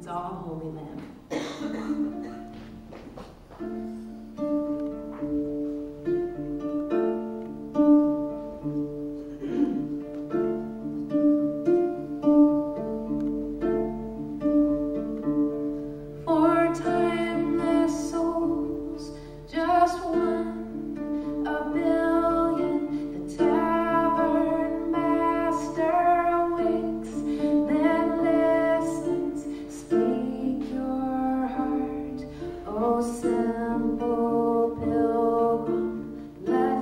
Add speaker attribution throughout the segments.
Speaker 1: It's all holy land.
Speaker 2: Simple pilgrim, let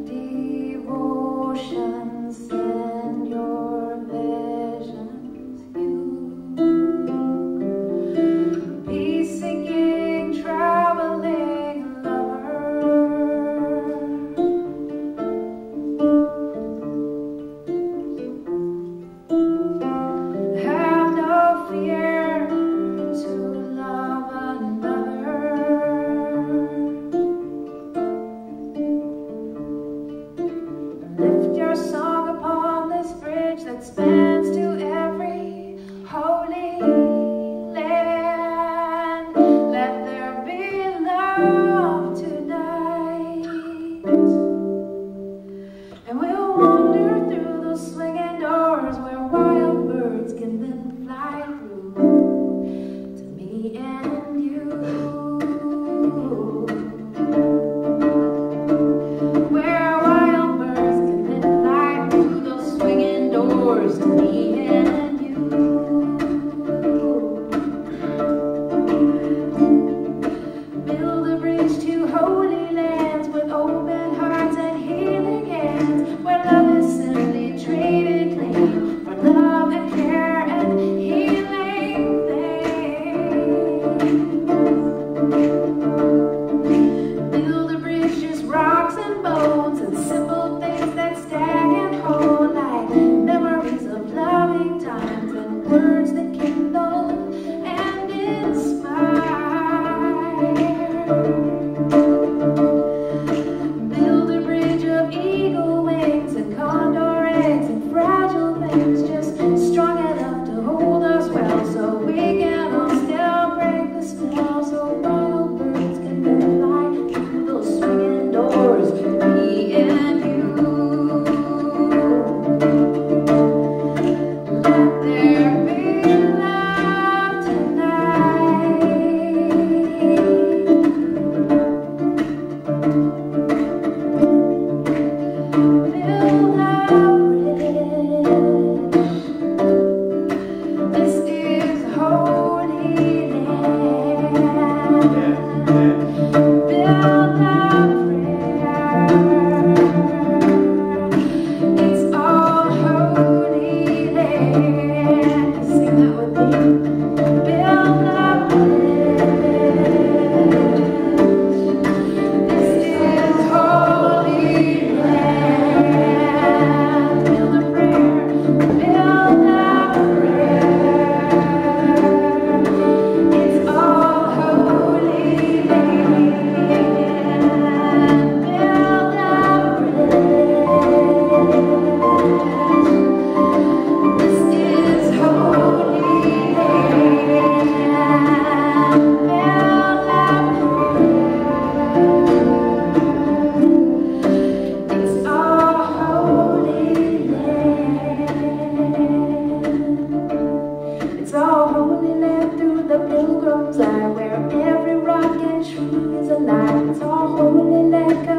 Speaker 2: devotion send your visions you. Peace-seeking, traveling lover, have no fear to love another. Lift your song upon this bridge that spans to every holy land. Let there be love tonight, and we'll wander through those swinging doors where wild birds can then fly through to me and you. To me and you. Build a bridge to holy lands with open hearts and healing hands, where love is simply traded clean for love and care and healing things. Build a bridge, just rocks and bones and simple things that stand and hold, like memories of loving times and words that kindle and inspire. Build a bridge of eagle wings and condor eggs and fragile things, just strong enough to hold us well, so we can all still break the spell, so wild birds can then fly through those swinging doors to me and you. Pilgrim's eye, where every rock and tree is alive. It's all holy land.